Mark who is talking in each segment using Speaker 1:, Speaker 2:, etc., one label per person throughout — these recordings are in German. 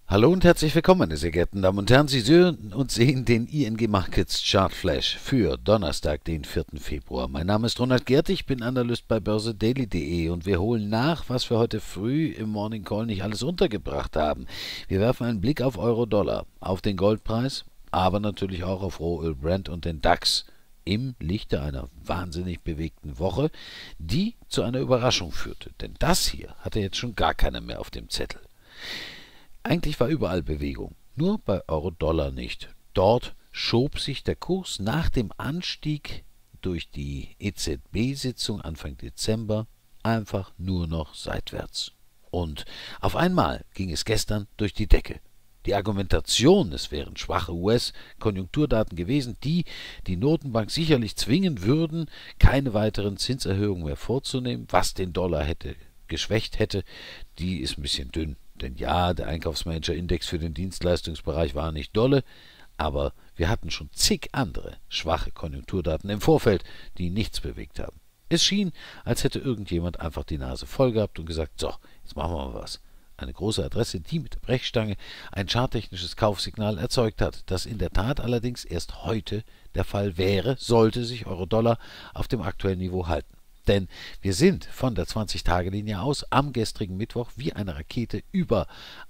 Speaker 1: Hallo und herzlich willkommen, meine sehr geehrten Damen und Herren. Sie hören und sehen den ING Markets Chart Flash für Donnerstag, den 4. Februar. Mein Name ist Ronald Gerd, ich bin Analyst bei börsedaily.de und wir holen nach, was wir heute früh im Morning Call nicht alles untergebracht haben. Wir werfen einen Blick auf Euro-Dollar, auf den Goldpreis, aber natürlich auch auf Rohöl Brent und den DAX im Lichte einer wahnsinnig bewegten Woche, die zu einer Überraschung führte. Denn das hier hatte jetzt schon gar keiner mehr auf dem Zettel. Eigentlich war überall Bewegung, nur bei Euro-Dollar nicht. Dort schob sich der Kurs nach dem Anstieg durch die EZB-Sitzung Anfang Dezember einfach nur noch seitwärts. Und auf einmal ging es gestern durch die Decke. Die Argumentation, es wären schwache US-Konjunkturdaten gewesen, die die Notenbank sicherlich zwingen würden, keine weiteren Zinserhöhungen mehr vorzunehmen, was den Dollar geschwächt hätte, die ist ein bisschen dünn. Denn ja, der Einkaufsmanager-Index für den Dienstleistungsbereich war nicht dolle, aber wir hatten schon zig andere schwache Konjunkturdaten im Vorfeld, die nichts bewegt haben. Es schien, als hätte irgendjemand einfach die Nase voll gehabt und gesagt, so, jetzt machen wir mal was. Eine große Adresse, die mit der Brechstange ein charttechnisches Kaufsignal erzeugt hat, das in der Tat allerdings erst heute der Fall wäre, sollte sich Euro-Dollar auf dem aktuellen Niveau halten. Denn wir sind von der 20-Tage-Linie aus am gestrigen Mittwoch wie eine Rakete über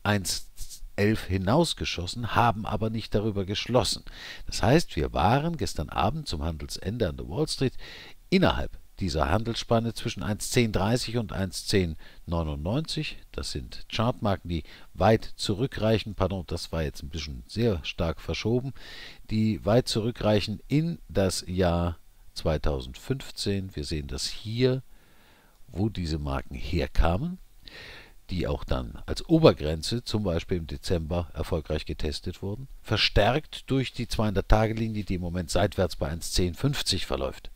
Speaker 1: 1,11 hinausgeschossen, haben aber nicht darüber geschlossen. Das heißt, wir waren gestern Abend zum Handelsende an der Wall Street innerhalb dieser Handelsspanne zwischen 1,1030 und 1,1099. Das sind Chartmarken, die weit zurückreichen. Pardon, das war jetzt ein bisschen sehr stark verschoben. Die weit zurückreichen in das Jahr 2015, wir sehen das hier, wo diese Marken herkamen, die auch dann als Obergrenze zum Beispiel im Dezember erfolgreich getestet wurden, verstärkt durch die 200-Tage-Linie, die im Moment seitwärts bei 1,1050 verläuft.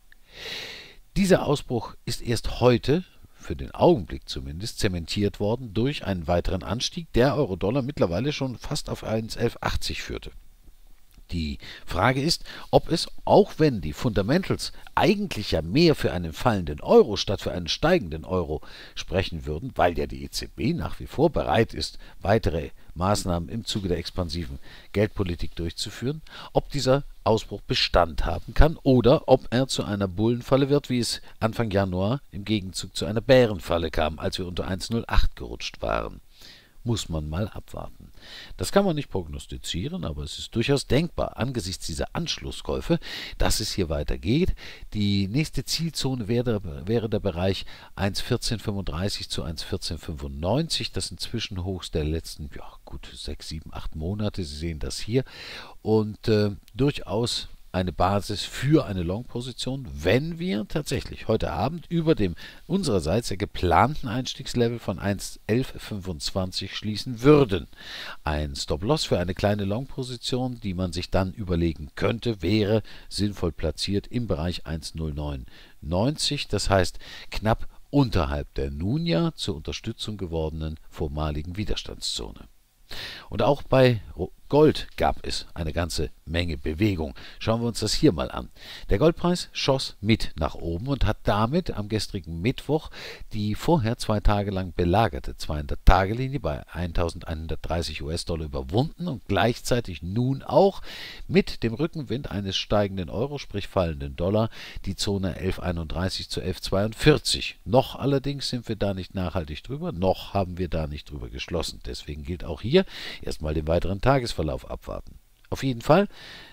Speaker 1: Dieser Ausbruch ist erst heute, für den Augenblick zumindest, zementiert worden durch einen weiteren Anstieg, der Euro-Dollar mittlerweile schon fast auf 1,1180 führte. Die Frage ist, ob es, auch wenn die Fundamentals eigentlich ja mehr für einen fallenden Euro statt für einen steigenden Euro sprechen würden, weil ja die EZB nach wie vor bereit ist, weitere Maßnahmen im Zuge der expansiven Geldpolitik durchzuführen, ob dieser Ausbruch Bestand haben kann oder ob er zu einer Bullenfalle wird, wie es Anfang Januar im Gegenzug zu einer Bärenfalle kam, als wir unter 1,08 gerutscht waren. Muss man mal abwarten. Das kann man nicht prognostizieren, aber es ist durchaus denkbar, angesichts dieser Anschlusskäufe, dass es hier weitergeht. Die nächste Zielzone wäre der Bereich 1,1435 zu 1,1495. Das sind Zwischenhochs der letzten, ja gut, 6, 7, 8 Monate. Sie sehen das hier. Und durchaus eine Basis für eine Long-Position, wenn wir tatsächlich heute Abend über dem unsererseits der geplanten Einstiegslevel von 1,1125 schließen würden. Ein Stop-Loss für eine kleine Long-Position, die man sich dann überlegen könnte, wäre sinnvoll platziert im Bereich 1,0990, das heißt knapp unterhalb der nun ja zur Unterstützung gewordenen vormaligen Widerstandszone. Und auch bei Gold gab es eine ganze Menge Bewegung. Schauen wir uns das hier mal an. Der Goldpreis schoss mit nach oben und hat damit am gestrigen Mittwoch die vorher 2 Tage lang belagerte 200-Tage-Linie bei 1.130 US-Dollar überwunden und gleichzeitig nun auch mit dem Rückenwind eines steigenden Euro, sprich fallenden Dollar, die Zone 11,31 zu 11,42. Noch allerdings sind wir da nicht nachhaltig drüber, noch haben wir da nicht drüber geschlossen. Deswegen gilt auch hier erstmal den weiteren Tagesverlauf abwarten. Auf jeden Fall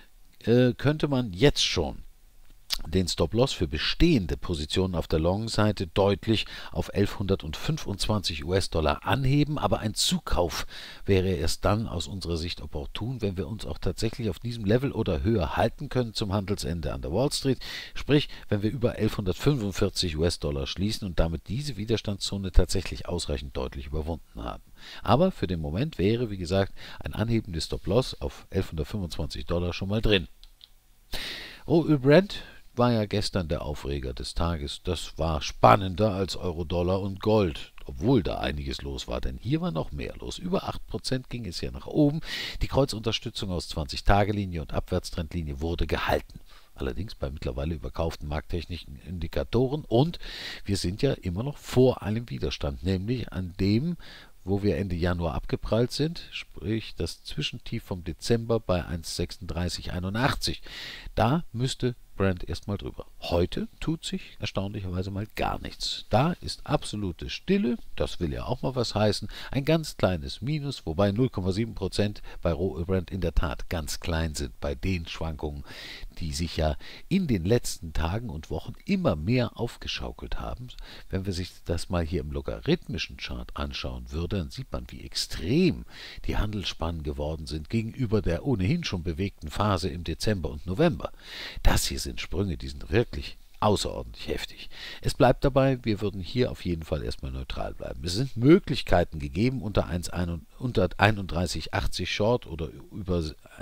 Speaker 1: könnte man jetzt schon den Stop-Loss für bestehende Positionen auf der Long-Seite deutlich auf 1125 US-Dollar anheben, aber ein Zukauf wäre erst dann aus unserer Sicht opportun, wenn wir uns auch tatsächlich auf diesem Level oder höher halten können zum Handelsende an der Wall Street, sprich, wenn wir über 1145 US-Dollar schließen und damit diese Widerstandszone tatsächlich ausreichend deutlich überwunden haben. Aber für den Moment wäre, wie gesagt, ein Anheben des Stop-Loss auf 1125 Dollar schon mal drin. Rohöl Brent war ja gestern der Aufreger des Tages. Das war spannender als Euro-Dollar und Gold, obwohl da einiges los war, denn hier war noch mehr los. Über 8% ging es ja nach oben. Die Kreuzunterstützung aus 20-Tage-Linie und Abwärtstrendlinie wurde gehalten. Allerdings bei mittlerweile überkauften markttechnischen Indikatoren und wir sind ja immer noch vor einem Widerstand, nämlich an dem wo wir Ende Januar abgeprallt sind, sprich das Zwischentief vom Dezember bei 1,3681. Da müsste Brent erstmal drüber. Heute tut sich erstaunlicherweise mal gar nichts. Da ist absolute Stille, das will ja auch mal was heißen. Ein ganz kleines Minus, wobei 0,7% bei Brent in der Tat ganz klein sind bei den Schwankungen, die sich ja in den letzten Tagen und Wochen immer mehr aufgeschaukelt haben. Wenn wir sich das mal hier im logarithmischen Chart anschauen würden, dann sieht man, wie extrem die Handelsspannen geworden sind gegenüber der ohnehin schon bewegten Phase im Dezember und November. Das hier sind Sprünge, die sind wirklich außerordentlich heftig. Es bleibt dabei, wir würden hier auf jeden Fall erstmal neutral bleiben. Es sind Möglichkeiten gegeben, unter 31,80 Short oder über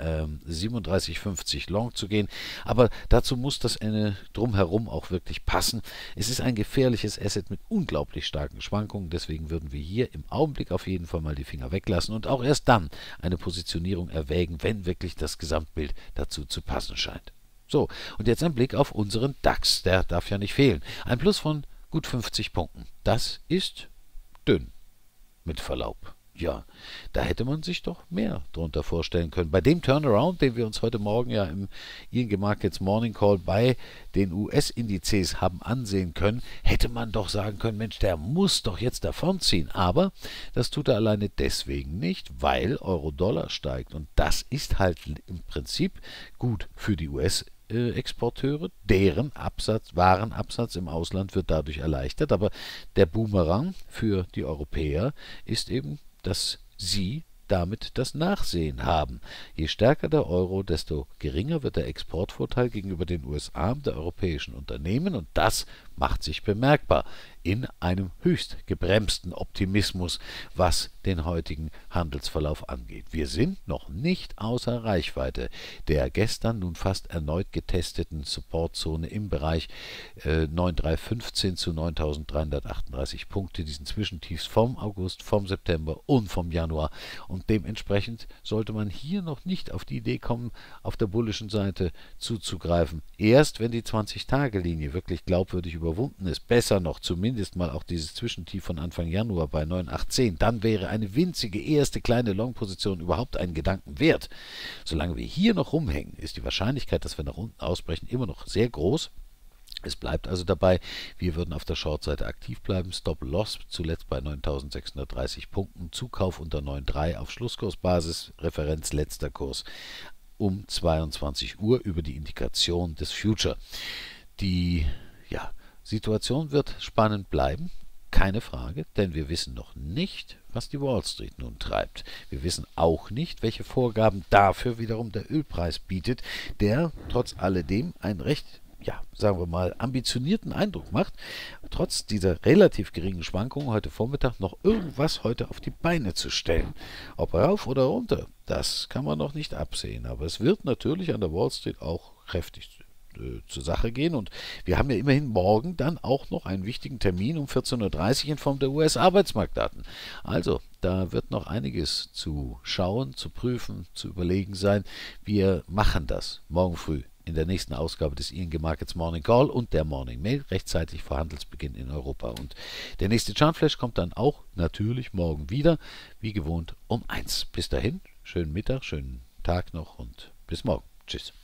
Speaker 1: 37,50 Long zu gehen, aber dazu muss das Ende drumherum auch wirklich passen. Es ist ein gefährliches Asset mit unglaublich starken Schwankungen, deswegen würden wir hier im Augenblick auf jeden Fall mal die Finger weglassen und auch erst dann eine Positionierung erwägen, wenn wirklich das Gesamtbild dazu zu passen scheint. So, und jetzt ein Blick auf unseren DAX, der darf ja nicht fehlen. Ein Plus von gut 50 Punkten. Das ist dünn, mit Verlaub. Ja, da hätte man sich doch mehr drunter vorstellen können. Bei dem Turnaround, den wir uns heute Morgen ja im ING Markets Morning Call bei den US-Indizes haben ansehen können, hätte man doch sagen können, Mensch, der muss doch jetzt davonziehen. Aber das tut er alleine deswegen nicht, weil Euro-Dollar steigt. Und das ist halt im Prinzip gut für die US-Exporteure, deren Warenabsatz im Ausland wird dadurch erleichtert. Aber der Boomerang für die Europäer ist eben, dass sie damit das Nachsehen haben. Je stärker der Euro, desto geringer wird der Exportvorteil gegenüber den USA der europäischen Unternehmen und das macht sich bemerkbar in einem höchst gebremsten Optimismus, was den heutigen Handelsverlauf angeht. Wir sind noch nicht außer Reichweite der gestern nun fast erneut getesteten Supportzone im Bereich 9.315 zu 9.338 Punkte, diesen Zwischentiefs vom August, vom September und vom Januar. Und dementsprechend sollte man hier noch nicht auf die Idee kommen, auf der bullischen Seite zuzugreifen. Erst wenn die 20-Tage-Linie wirklich glaubwürdig überwunden ist, besser noch zumindest mal auch dieses Zwischentief von Anfang Januar bei 9,810, dann wäre eine winzige erste kleine Long-Position überhaupt einen Gedanken wert. Solange wir hier noch rumhängen, ist die Wahrscheinlichkeit, dass wir nach unten ausbrechen, immer noch sehr groß. Es bleibt also dabei, wir würden auf der Short-Seite aktiv bleiben. Stop-Loss zuletzt bei 9.630 Punkten, Zukauf unter 9,3 auf Schlusskursbasis, Referenz letzter Kurs um 22 Uhr über die Indikation des Future. Die Situation wird spannend bleiben, keine Frage, denn wir wissen noch nicht, was die Wall Street nun treibt. Wir wissen auch nicht, welche Vorgaben dafür wiederum der Ölpreis bietet, der trotz alledem ein recht, sagen wir mal, ambitionierten Eindruck macht, trotz dieser relativ geringen Schwankungen heute Vormittag noch irgendwas heute auf die Beine zu stellen. Ob rauf oder runter, das kann man noch nicht absehen, aber es wird natürlich an der Wall Street auch kräftig zur Sache gehen und wir haben ja immerhin morgen dann auch noch einen wichtigen Termin um 14.30 Uhr in Form der US-Arbeitsmarktdaten. Also, da wird noch einiges zu schauen, zu prüfen, zu überlegen sein. Wir machen das morgen früh in der nächsten Ausgabe des ING Markets Morning Call und der Morning Mail rechtzeitig vor Handelsbeginn in Europa. Und der nächste Chartflash kommt dann auch natürlich morgen wieder, wie gewohnt um 1. Bis dahin, schönen Mittag, schönen Tag noch und bis morgen. Tschüss.